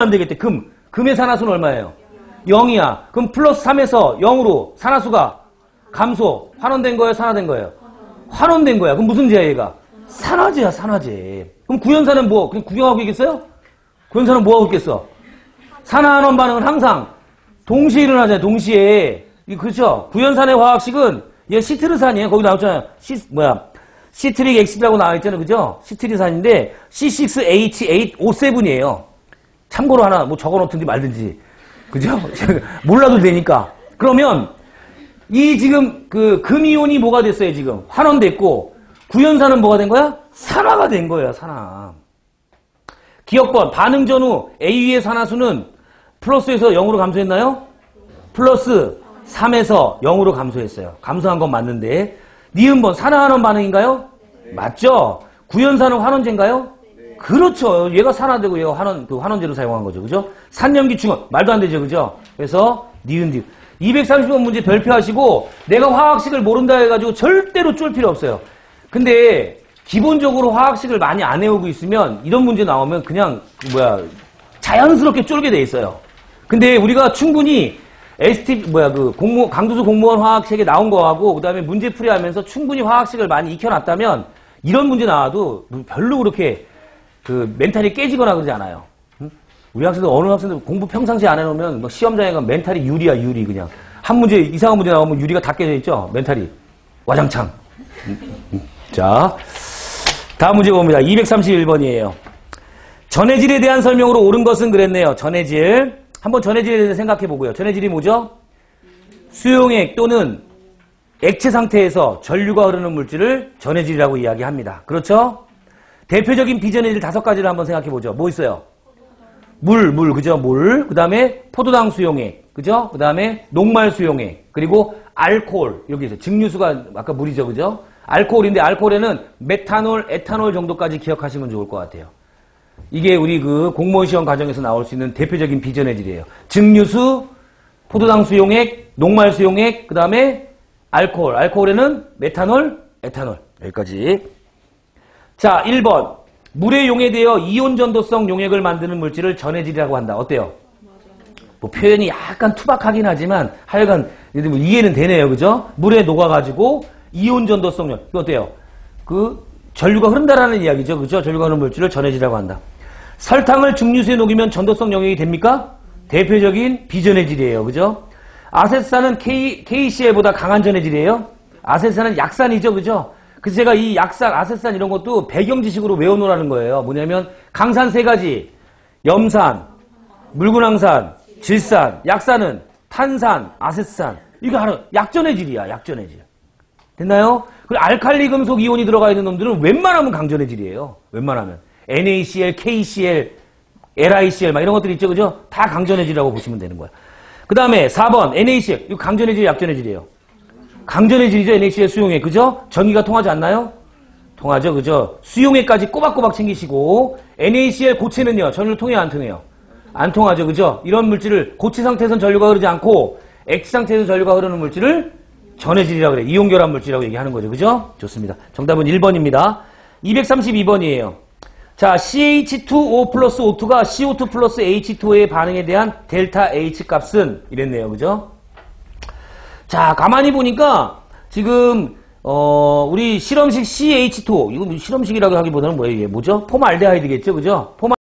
안 되겠대. 금의 산화수는 얼마예요? 0이야. 그럼 플러스 3에서 0으로 산화수가 감소. 환원된 거예요? 산화된 거예요? 환원된 거야. 그럼 무슨 제야 얘가? 산화제야, 산화제. 그럼 구연산은 뭐? 그냥 구경하고 있겠어요? 구연산은 뭐 하고 있겠어? 산화환원 반응은 항상 동시에 일어나잖아요. 동시에. 그렇죠? 구연산의 화학식은 얘 시트르산이에요. 거기 나왔잖아요. 시트릭 엑시드라고 나와있잖아요. 그죠? 시트리산인데 C6H8O7이에요. 참고로 하나 뭐 적어놓든지 말든지. 그죠? 몰라도 되니까. 그러면 이 지금 그 금이온이 뭐가 됐어요? 지금 환원됐고 구연산은 뭐가 된 거야? 산화가 된 거예요. 산화. 기억번 반응 전후 A위의 산화수는 플러스에서 0으로 감소했나요? 플러스 3에서 0으로 감소했어요. 감소한 건 맞는데 니은번 산화환원 반응인가요? 네. 맞죠? 구연산은 환원제인가요? 네. 그렇죠. 얘가 산화되고 얘가 환원제로 사용한 거죠. 그죠? 산염기 중원 말도 안 되죠. 그죠? 그래서 니은 230번 문제 별표하시고 내가 화학식을 모른다 해가지고 절대로 쫄 필요 없어요. 근데 기본적으로 화학식을 많이 안 외우고 있으면 이런 문제 나오면 그냥 자연스럽게 쫄게 돼 있어요. 근데 우리가 충분히 강도수 공무원 화학식에 나온 거하고 그 다음에 문제풀이 하면서 충분히 화학식을 많이 익혀놨다면 이런 문제 나와도 별로 그렇게 멘탈이 깨지거나 그러지 않아요. 응? 우리 학생들 어느 학생들 공부 평상시에 안 해놓으면 시험장에 가면 멘탈이 유리야 유리 그냥 한 문제 이상한 문제 나오면 유리가 다 깨져 있죠. 멘탈이 와장창. 자 다음 문제 봅니다. 231번이에요. 전해질에 대한 설명으로 옳은 것은 그랬네요. 전해질. 한번 전해질에 대해서 생각해 보고요. 전해질이 뭐죠? 수용액 또는 액체 상태에서 전류가 흐르는 물질을 전해질이라고 이야기합니다. 그렇죠? 대표적인 비전해질 5가지를 한번 생각해 보죠. 뭐 있어요? 물, 그죠? 물. 그 다음에 포도당 수용액. 그죠? 그 다음에 녹말 수용액. 그리고 알코올. 여기 있어요. 증류수가 아까 물이죠. 그죠? 알코올인데 알코올에는 메탄올, 에탄올 정도까지 기억하시면 좋을 것 같아요. 이게 우리 공무원 시험 과정에서 나올 수 있는 대표적인 비전해질이에요. 증류수, 포도당 수용액, 녹말 수용액, 그 다음에 알코올. 알코올에는 메탄올, 에탄올. 여기까지. 자, 1번. 물에 용해되어 이온 전도성 용액을 만드는 물질을 전해질이라고 한다. 어때요? 뭐 표현이 약간 투박하긴 하지만 하여간 이해는 되네요. 그죠? 물에 녹아가지고 이온 전도성 용액. 이거 어때요? 전류가 흐른다라는 이야기죠. 그죠? 전류가 흐르는 물질을 전해질이라고 한다. 설탕을 증류수에 녹이면 전도성 용액이 됩니까? 대표적인 비전해질이에요. 그죠? 아세트산은 KCl보다 강한 전해질이에요. 아세트산은 약산이죠. 그죠? 그래서 제가 이 약산, 아세트산 이런 것도 배경 지식으로 외워놓으라는 거예요. 뭐냐면 강산 3가지. 염산, 물구낭산, 질산. 약산은 탄산, 아세트산. 이거 하나 약전해질이야. 약전해질. 됐나요? 그리고 알칼리 금속 이온이 들어가 있는 놈들은 웬만하면 강전해질이에요. 웬만하면. NaCl, KCl, LiCl 막 이런 것들이 있죠. 그죠? 다 강전해질이라고 보시면 되는 거야. 그 다음에 4번 NaCl. 이거 강전해질, 약전해질이에요. 강전해질이죠. NaCl 수용액. 그죠? 전기가 통하지 않나요? 통하죠. 그죠? 수용액까지 꼬박꼬박 챙기시고 NaCl 고체는요. 전류를 통해요? 안 통해요? 안 통하죠. 그죠? 이런 물질을 고체 상태에서는 전류가 흐르지 않고 액체 상태에서 전류가 흐르는 물질을 전해질이라고 그래. 이온결합 물질이라고 얘기하는 거죠. 그죠? 좋습니다. 정답은 1번입니다. 232번이에요. 자, CH2O 플러스 O2가 CO2 플러스 H2O의 반응에 대한 델타 H 값은 이랬네요. 그죠? 자, 가만히 보니까 지금 우리 실험식 CH2O 이거 실험식이라고 하기보다는 뭐예요? 이게 뭐죠? 포말데하이드겠죠. 그죠?